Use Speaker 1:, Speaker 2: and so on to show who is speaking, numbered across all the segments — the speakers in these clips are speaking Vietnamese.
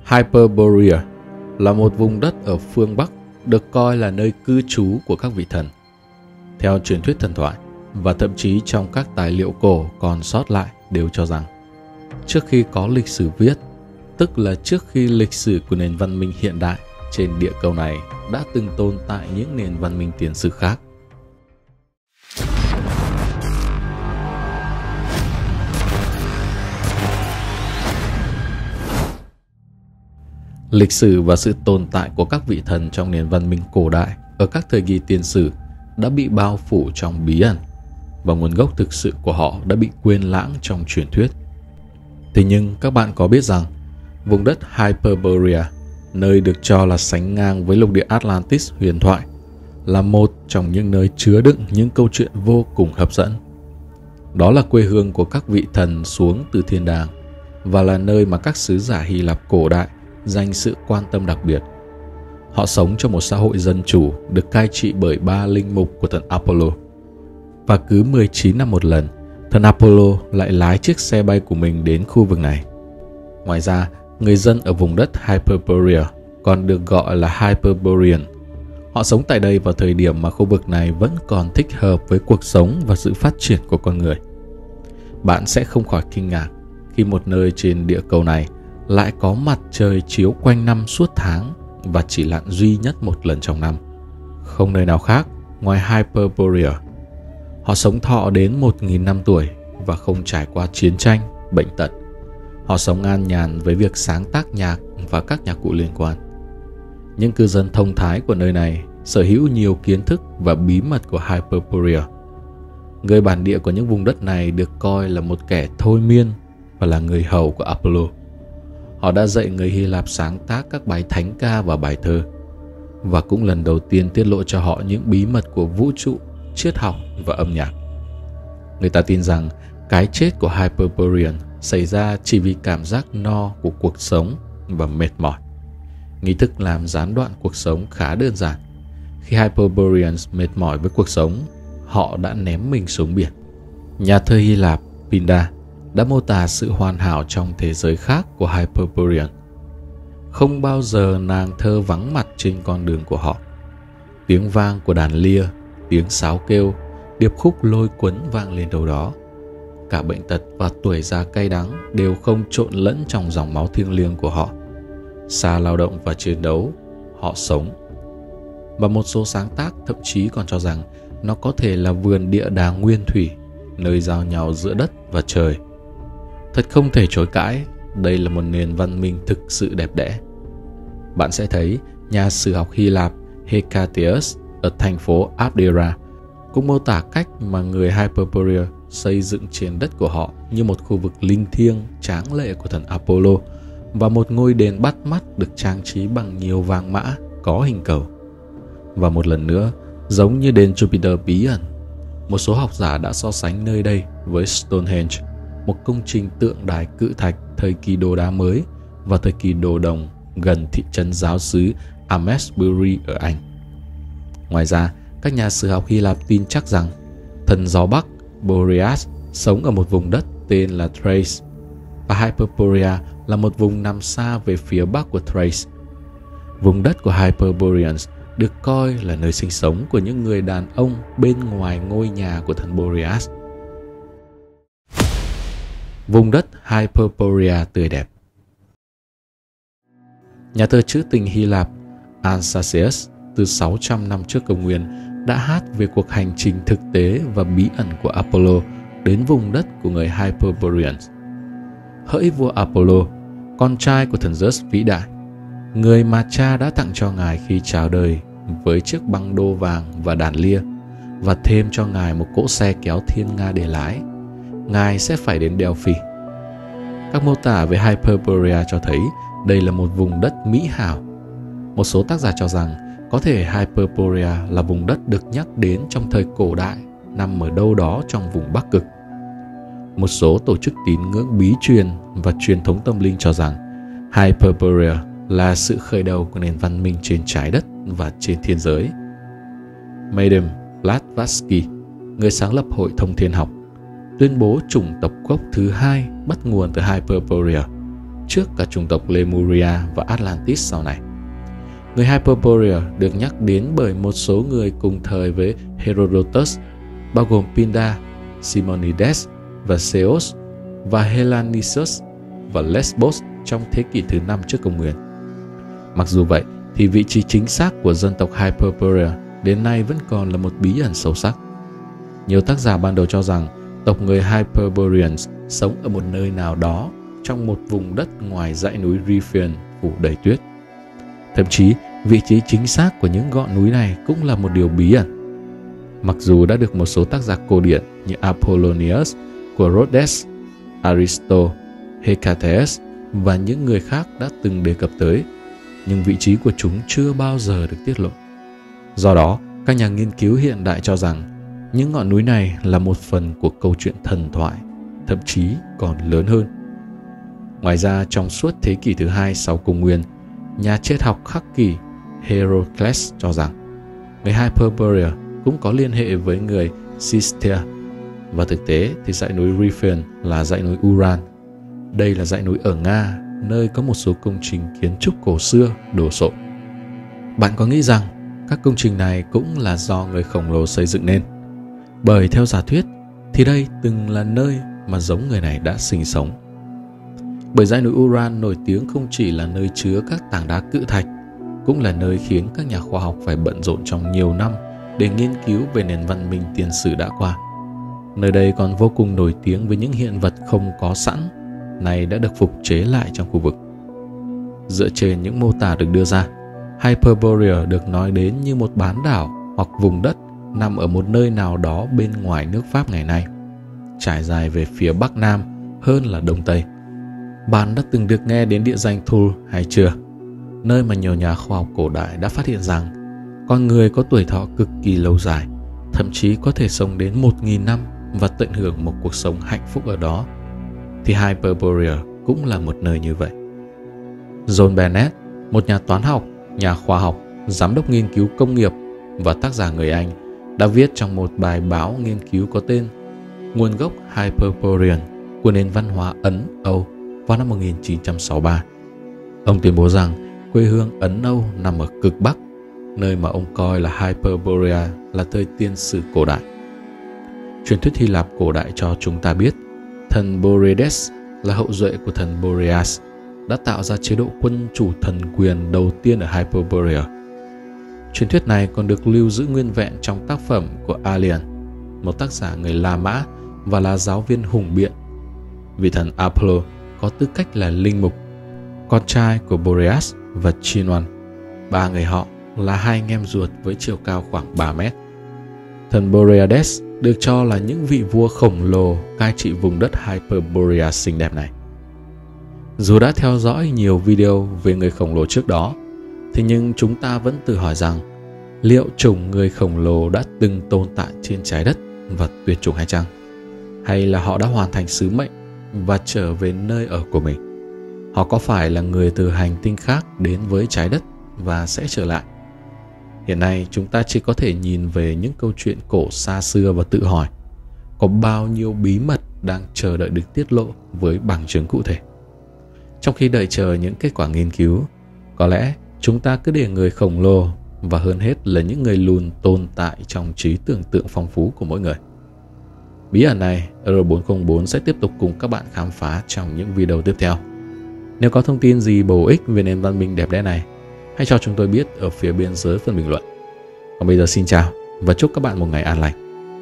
Speaker 1: Hyperborea là một vùng đất ở phương Bắc được coi là nơi cư trú của các vị thần. Theo truyền thuyết thần thoại và thậm chí trong các tài liệu cổ còn sót lại đều cho rằng trước khi có lịch sử viết, tức là trước khi lịch sử của nền văn minh hiện đại trên địa cầu này đã từng tồn tại những nền văn minh tiền sử khác. Lịch sử và sự tồn tại của các vị thần trong nền văn minh cổ đại ở các thời kỳ tiền sử đã bị bao phủ trong bí ẩn và nguồn gốc thực sự của họ đã bị quên lãng trong truyền thuyết. Thế nhưng các bạn có biết rằng vùng đất Hyperborea, nơi được cho là sánh ngang với lục địa Atlantis huyền thoại, là một trong những nơi chứa đựng những câu chuyện vô cùng hấp dẫn. Đó là quê hương của các vị thần xuống từ thiên đàng và là nơi mà các sứ giả Hy Lạp cổ đại dành sự quan tâm đặc biệt. Họ sống trong một xã hội dân chủ được cai trị bởi 3 linh mục của thần Apollo. Và cứ 19 năm một lần, thần Apollo lại lái chiếc xe bay của mình đến khu vực này. Ngoài ra, người dân ở vùng đất Hyperborea còn được gọi là Hyperborean. Họ sống tại đây vào thời điểm mà khu vực này vẫn còn thích hợp với cuộc sống và sự phát triển của con người. Bạn sẽ không khỏi kinh ngạc khi một nơi trên địa cầu này lại có mặt trời chiếu quanh năm suốt tháng và chỉ lặn duy nhất một lần trong năm. Không nơi nào khác ngoài Hyperborea. Họ sống thọ đến 1.000 năm tuổi và không trải qua chiến tranh, bệnh tật. Họ sống an nhàn với việc sáng tác nhạc và các nhạc cụ liên quan. Những cư dân thông thái của nơi này sở hữu nhiều kiến thức và bí mật của Hyperborea. Người bản địa của những vùng đất này được coi là một kẻ thôi miên và là người hầu của Apollo. Họ đã dạy người Hy Lạp sáng tác các bài thánh ca và bài thơ, và cũng lần đầu tiên tiết lộ cho họ những bí mật của vũ trụ, triết học và âm nhạc. Người ta tin rằng cái chết của Hyperborean xảy ra chỉ vì cảm giác no của cuộc sống và mệt mỏi. Nghi thức làm gián đoạn cuộc sống khá đơn giản. Khi Hyperboreans mệt mỏi với cuộc sống, họ đã ném mình xuống biển. Nhà thơ Hy Lạp Pindar đã mô tả sự hoàn hảo trong thế giới khác của Hyperborean. Không bao giờ nàng thơ vắng mặt trên con đường của họ. Tiếng vang của đàn lia, tiếng sáo kêu, điệp khúc lôi cuốn vang lên đâu đó. Cả bệnh tật và tuổi già cay đắng đều không trộn lẫn trong dòng máu thiêng liêng của họ. Xa lao động và chiến đấu, họ sống. Và một số sáng tác thậm chí còn cho rằng nó có thể là vườn địa đàng nguyên thủy, nơi giao nhau giữa đất và trời. Thật không thể chối cãi, đây là một nền văn minh thực sự đẹp đẽ. Bạn sẽ thấy nhà sử học Hy Lạp Hecataeus ở thành phố Abdera cũng mô tả cách mà người Hyperborea xây dựng trên đất của họ như một khu vực linh thiêng tráng lệ của thần Apollo và một ngôi đền bắt mắt được trang trí bằng nhiều vàng mã có hình cầu. Và một lần nữa, giống như đền Jupiter bí ẩn, một số học giả đã so sánh nơi đây với Stonehenge, một công trình tượng đài cự thạch thời kỳ đồ đá mới và thời kỳ đồ đồng gần thị trấn giáo xứ Amesbury ở Anh. Ngoài ra, các nhà sử học Hy Lạp tin chắc rằng thần gió Bắc Boreas sống ở một vùng đất tên là Thrace, và Hyperborea là một vùng nằm xa về phía bắc của Thrace. Vùng đất của Hyperboreans được coi là nơi sinh sống của những người đàn ông bên ngoài ngôi nhà của thần Boreas. Vùng đất Hyperborea tươi đẹp. Nhà thơ trữ tình Hy Lạp Anchises từ 600 năm trước công nguyên đã hát về cuộc hành trình thực tế và bí ẩn của Apollo đến vùng đất của người Hyperboreans. Hỡi vua Apollo, con trai của thần Zeus vĩ đại, người mà cha đã tặng cho ngài khi chào đời với chiếc băng đô vàng và đàn lia, và thêm cho ngài một cỗ xe kéo thiên nga để lái, ngài sẽ phải đến Delphi. Các mô tả về Hyperborea cho thấy đây là một vùng đất mỹ hảo. Một số tác giả cho rằng có thể Hyperborea là vùng đất được nhắc đến trong thời cổ đại, nằm ở đâu đó trong vùng Bắc Cực. Một số tổ chức tín ngưỡng bí truyền và truyền thống tâm linh cho rằng Hyperborea là sự khởi đầu của nền văn minh trên trái đất và trên thiên giới. Madame Blavatsky, người sáng lập Hội Thông Thiên học, tuyên bố chủng tộc gốc thứ hai bắt nguồn từ Hyperborea. trước cả chủng tộc Lemuria và Atlantis sau này. Người Hyperborea được nhắc đến bởi một số người cùng thời với Herodotus, bao gồm Pindar, Simonides và Zeus, và Hellenisus và Lesbos trong thế kỷ thứ 5 trước công nguyên. Mặc dù vậy, thì vị trí chính xác của dân tộc Hyperborea đến nay vẫn còn là một bí ẩn sâu sắc. Nhiều tác giả ban đầu cho rằng tộc người Hyperboreans sống ở một nơi nào đó trong một vùng đất ngoài dãy núi Riphean phủ đầy tuyết. Thậm chí, vị trí chính xác của những ngọn núi này cũng là một điều bí ẩn. Mặc dù đã được một số tác giả cổ điển như Apollonius của Rhodes, Aristotle, Hecataeus và những người khác đã từng đề cập tới, nhưng vị trí của chúng chưa bao giờ được tiết lộ. Do đó, các nhà nghiên cứu hiện đại cho rằng những ngọn núi này là một phần của câu chuyện thần thoại, thậm chí còn lớn hơn. Ngoài ra, trong suốt thế kỷ thứ 2 sau công nguyên, nhà triết học khắc kỷ Heracles cho rằng người Hyperborea cũng có liên hệ với người Sistea, và thực tế thì dãy núi Riphean là dãy núi Uran. Đây là dãy núi ở Nga, nơi có một số công trình kiến trúc cổ xưa đồ sộ. Bạn có nghĩ rằng các công trình này cũng là do người khổng lồ xây dựng nên? Bởi theo giả thuyết thì đây từng là nơi mà giống người này đã sinh sống. Bởi dãy núi Uran nổi tiếng không chỉ là nơi chứa các tảng đá cự thạch, cũng là nơi khiến các nhà khoa học phải bận rộn trong nhiều năm để nghiên cứu về nền văn minh tiền sử đã qua. Nơi đây còn vô cùng nổi tiếng với những hiện vật không có sẵn, này đã được phục chế lại trong khu vực. Dựa trên những mô tả được đưa ra, Hyperborea được nói đến như một bán đảo hoặc vùng đất nằm ở một nơi nào đó bên ngoài nước Pháp ngày nay, trải dài về phía Bắc Nam hơn là Đông Tây. Bạn đã từng được nghe đến địa danh Thule hay chưa? Nơi mà nhiều nhà khoa học cổ đại đã phát hiện rằng con người có tuổi thọ cực kỳ lâu dài, thậm chí có thể sống đến 1.000 năm và tận hưởng một cuộc sống hạnh phúc ở đó. Thì Hyperborea cũng là một nơi như vậy. John Bennett, một nhà toán học, nhà khoa học, giám đốc nghiên cứu công nghiệp và tác giả người Anh, đã viết trong một bài báo nghiên cứu có tên Nguồn gốc Hyperborean của nền văn hóa Ấn Âu vào năm 1963. Ông tuyên bố rằng quê hương Ấn Âu nằm ở cực Bắc, nơi mà ông coi là Hyperborea là thời tiên sử cổ đại. Truyền thuyết Hy Lạp cổ đại cho chúng ta biết thần Boredes là hậu duệ của thần Boreas, đã tạo ra chế độ quân chủ thần quyền đầu tiên ở Hyperborea. Truyền thuyết này còn được lưu giữ nguyên vẹn trong tác phẩm của Aelian, một tác giả người La Mã và là giáo viên hùng biện. Vị thần Apollo có tư cách là linh mục, con trai của Boreas và Chinon. Ba người họ là hai anh em ruột với chiều cao khoảng 3 mét. Thần Boreades được cho là những vị vua khổng lồ cai trị vùng đất Hyperborea xinh đẹp này. Dù đã theo dõi nhiều video về người khổng lồ trước đó, thế nhưng chúng ta vẫn tự hỏi rằng liệu chủng người khổng lồ đã từng tồn tại trên trái đất và tuyệt chủng hay chăng? Hay là họ đã hoàn thành sứ mệnh và trở về nơi ở của mình? Họ có phải là người từ hành tinh khác đến với trái đất và sẽ trở lại? Hiện nay chúng ta chỉ có thể nhìn về những câu chuyện cổ xa xưa và tự hỏi có bao nhiêu bí mật đang chờ đợi được tiết lộ với bằng chứng cụ thể. Trong khi đợi chờ những kết quả nghiên cứu, có lẽ chúng ta cứ để người khổng lồ và hơn hết là những người lùn tồn tại trong trí tưởng tượng phong phú của mỗi người. Bí ẩn này, Euro 404 sẽ tiếp tục cùng các bạn khám phá trong những video tiếp theo. Nếu có thông tin gì bổ ích về nền văn minh đẹp đẽ này, hãy cho chúng tôi biết ở phía bên dưới phần bình luận. Còn bây giờ xin chào và chúc các bạn một ngày an lành.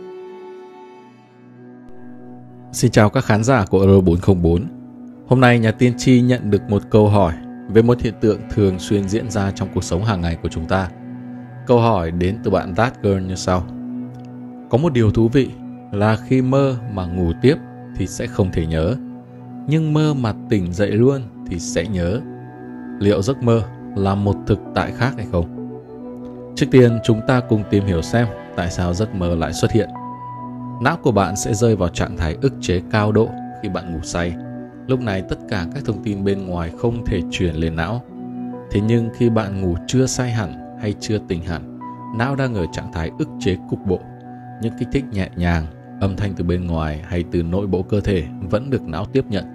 Speaker 1: Xin chào các khán giả của Euro 404. Hôm nay nhà tiên tri nhận được một câu hỏi về một hiện tượng thường xuyên diễn ra trong cuộc sống hàng ngày của chúng ta. Câu hỏi đến từ bạn That Girl như sau. Có một điều thú vị là khi mơ mà ngủ tiếp thì sẽ không thể nhớ, nhưng mơ mà tỉnh dậy luôn thì sẽ nhớ. Liệu giấc mơ là một thực tại khác hay không? Trước tiên chúng ta cùng tìm hiểu xem tại sao giấc mơ lại xuất hiện. Não của bạn sẽ rơi vào trạng thái ức chế cao độ khi bạn ngủ say. Lúc này tất cả các thông tin bên ngoài không thể truyền lên não. Thế nhưng khi bạn ngủ chưa say hẳn hay chưa tỉnh hẳn, não đang ở trạng thái ức chế cục bộ. Những kích thích nhẹ nhàng, âm thanh từ bên ngoài hay từ nội bộ cơ thể vẫn được não tiếp nhận,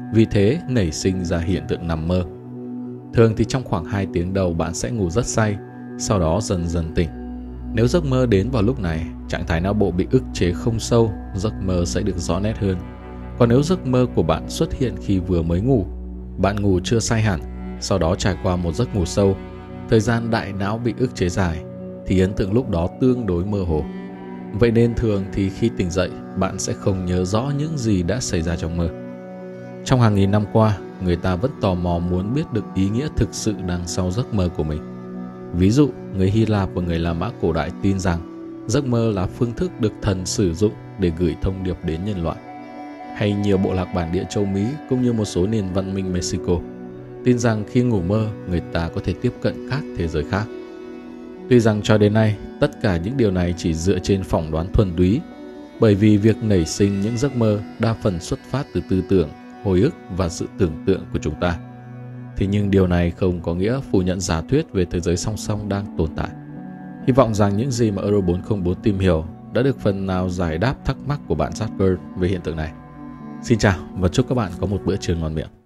Speaker 1: vì thế nảy sinh ra hiện tượng nằm mơ. Thường thì trong khoảng 2 tiếng đầu bạn sẽ ngủ rất say, sau đó dần dần tỉnh. Nếu giấc mơ đến vào lúc này, trạng thái não bộ bị ức chế không sâu, giấc mơ sẽ được rõ nét hơn. Còn nếu giấc mơ của bạn xuất hiện khi vừa mới ngủ, bạn ngủ chưa say hẳn, sau đó trải qua một giấc ngủ sâu, thời gian đại não bị ức chế dài, thì ấn tượng lúc đó tương đối mơ hồ. Vậy nên thường thì khi tỉnh dậy, bạn sẽ không nhớ rõ những gì đã xảy ra trong mơ. Trong hàng nghìn năm qua, người ta vẫn tò mò muốn biết được ý nghĩa thực sự đằng sau giấc mơ của mình. Ví dụ, người Hy Lạp và người La Mã cổ đại tin rằng giấc mơ là phương thức được thần sử dụng để gửi thông điệp đến nhân loại. Hay nhiều bộ lạc bản địa châu Mỹ cũng như một số nền văn minh Mexico tin rằng khi ngủ mơ, người ta có thể tiếp cận các thế giới khác. Tuy rằng cho đến nay, tất cả những điều này chỉ dựa trên phỏng đoán thuần túy, bởi vì việc nảy sinh những giấc mơ đa phần xuất phát từ tư tưởng, hồi ức và sự tưởng tượng của chúng ta. Thế nhưng điều này không có nghĩa phủ nhận giả thuyết về thế giới song song đang tồn tại. Hy vọng rằng những gì mà Euro 404 tìm hiểu đã được phần nào giải đáp thắc mắc của bạn Jasper về hiện tượng này. Xin chào và chúc các bạn có một bữa trưa ngon miệng.